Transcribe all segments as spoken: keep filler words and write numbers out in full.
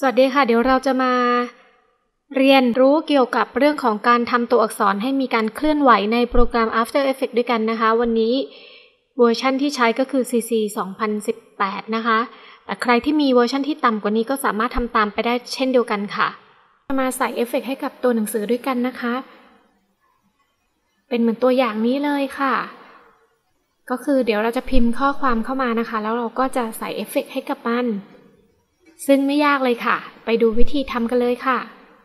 วัสดีค่ะเดี๋ยวเราจะมาเรียนรู้เกี่ยวกับเรื่องของการทำตัวอักษรให้มีการเคลื่อนไหวในโปรแกรม After Effects ด้วยกันนะคะวันนี้เวอร์ชันที่ใช้ก็คือ ซี ซี สองพันสิบแปด นะคะแต่ใครที่มีเวอร์ชันที่ต่ำกว่านี้ก็สามารถทำตามไปได้เช่นเดียวกันค่ะมาใส่เอฟเฟกต์ให้กับตัวหนังสือด้วยกันนะคะเป็นเหมือนตัวอย่างนี้เลยค่ะก็คือเดี๋ยวเราจะพิมพ์ข้อความเข้ามานะคะแล้วเราก็จะใส่เอฟเฟกต์ให้กับมันซึ่งไม่ยากเลยค่ะไปดูวิธีทำกันเลยค่ะ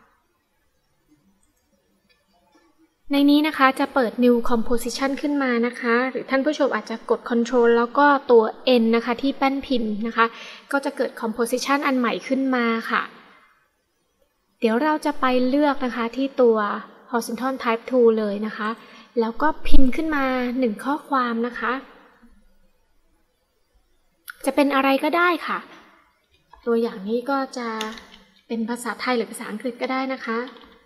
ในนี้นะคะจะเปิด New Composition ขึ้นมานะคะหรือท่านผู้ชมอาจจะกด Control แล้วก็ตัว N นะคะที่แป้นพิมพ์นะคะก็จะเกิด Composition อันใหม่ขึ้นมาค่ะเดี๋ยวเราจะไปเลือกนะคะที่ตัว Horizontal Type Tool เลยนะคะแล้วก็พิมพ์ขึ้นมาหนึ่งข้อความนะคะจะเป็นอะไรก็ได้ค่ะตัวอย่างนี้ก็จะเป็นภาษาไทยหรือภาษาอังกฤษก็ได้นะคะ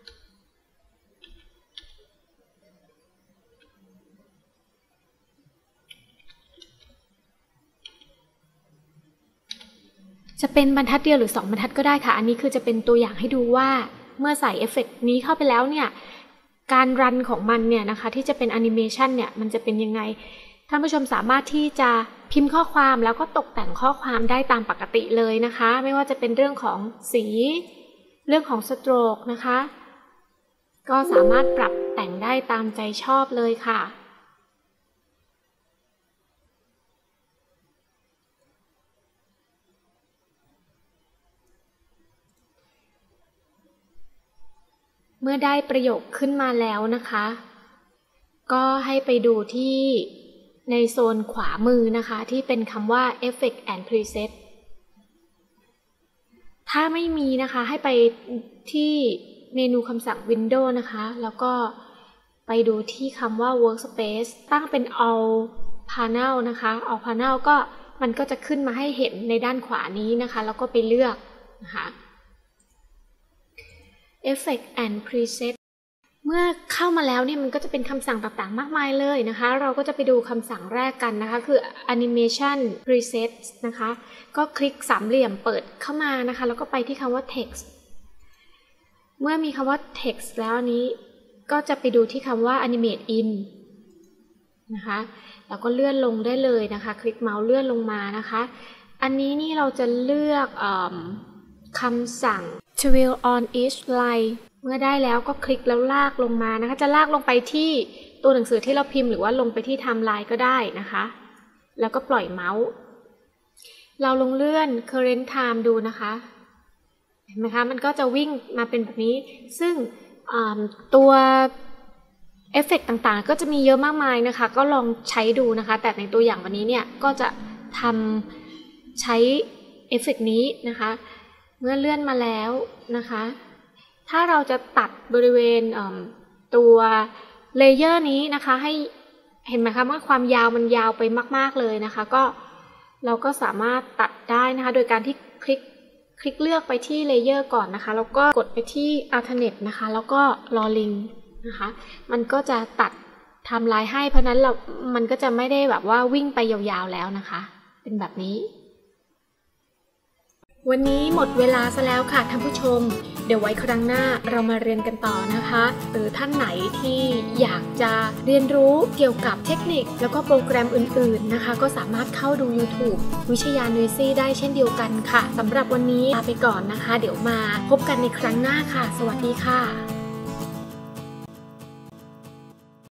จะเป็นบรรทัดเดียวหรือสองบรรทัดก็ได้ค่ะอันนี้คือจะเป็นตัวอย่างให้ดูว่าเมื่อใส่เอฟเฟกต์นี้เข้าไปแล้วเนี่ยการรันของมันเนี่ยนะคะที่จะเป็นแอนิเมชันเนี่ยมันจะเป็นยังไงท่านผู้ชมสามารถที่จะพิมพ์ข้อความแล้วก็ตกแต่งข้อความได้ตามปกติเลยนะคะไม่ว่าจะเป็นเรื่องของสีเรื่องของสโตรกนะคะก็สามารถปรับแต่งได้ตามใจชอบเลยค่ะเมื่อได้ประโยคขึ้นมาแล้วนะคะก็ให้ไปดูที่ในโซนขวามือนะคะที่เป็นคำว่า Effect and Preset ถ้าไม่มีนะคะให้ไปที่เมนูคำสั่ง Windows นะคะแล้วก็ไปดูที่คำว่า Workspace ตั้งเป็น All Panel นะคะ All Panel ก็มันก็จะขึ้นมาให้เห็นในด้านขวานี้นะคะแล้วก็ไปเลือกนะคะ Effect and Preset เมื่อเข้ามาแล้วเนี่ยมันก็จะเป็นคำสั่งต่างๆมากมายเลยนะคะเราก็จะไปดูคำสั่งแรกกันนะคะคือ Animation Preset นะคะก็คลิกสามเหลี่ยมเปิดเข้ามานะคะแล้วก็ไปที่คำว่า Text เมื่อมีคำว่า Text แล้วนี้ก็จะไปดูที่คำว่า Animate In นะคะแล้วก็เลื่อนลงได้เลยนะคะคลิกเมาส์เลื่อนลงมานะคะอันนี้นี่เราจะเลือกคำสั่ง Twirl on each line เมื่อได้แล้วก็คลิกแล้วลากลงมานะคะจะลากลงไปที่ตัวหนังสือที่เราพิมพ์หรือว่าลงไปที่ไทม์ไลน์ก็ได้นะคะแล้วก็ปล่อยเมาส์เราลงเลื่อน current time ดูนะคะเห็นไหมคะมันก็จะวิ่งมาเป็นแบบนี้ซึ่งตัวเอฟเฟกต์ต่างๆก็จะมีเยอะมากมายนะคะก็ลองใช้ดูนะคะแต่ในตัวอย่างวันนี้เนี่ยก็จะทำใช้เอฟเฟกต์นี้นะคะเมื่อเลื่อนมาแล้วนะคะถ้าเราจะตัดบริเวณตัวเลเยอร์นี้นะคะให้เห็นไหมคะว่าความยาวมันยาวไปมากๆเลยนะคะก็เราก็สามารถตัดได้นะคะโดยการที่คลิกคลิกเลือกไปที่เลเยอร์ก่อนนะคะแล้วก็กดไปที่ Alternate นะคะแล้วก็รอลิงนะคะมันก็จะตัดไทม์ไลน์ให้เพราะนั้นเรามันก็จะไม่ได้แบบว่าวิ่งไปยาวๆแล้วนะคะเป็นแบบนี้วันนี้หมดเวลาซะแล้วค่ะท่านผู้ชมเดี๋ยวไว้ครั้งหน้าเรามาเรียนกันต่อนะคะหรือท่านไหนที่อยากจะเรียนรู้เกี่ยวกับเทคนิคแล้วก็โปรแกรมอื่นๆนะคะก็สามารถเข้าดู YouTube วิชยาเนยซี่ได้เช่นเดียวกันค่ะสำหรับวันนี้ลาไปก่อนนะคะเดี๋ยวมาพบกันในครั้งหน้าค่ะสวัสดีค่ะ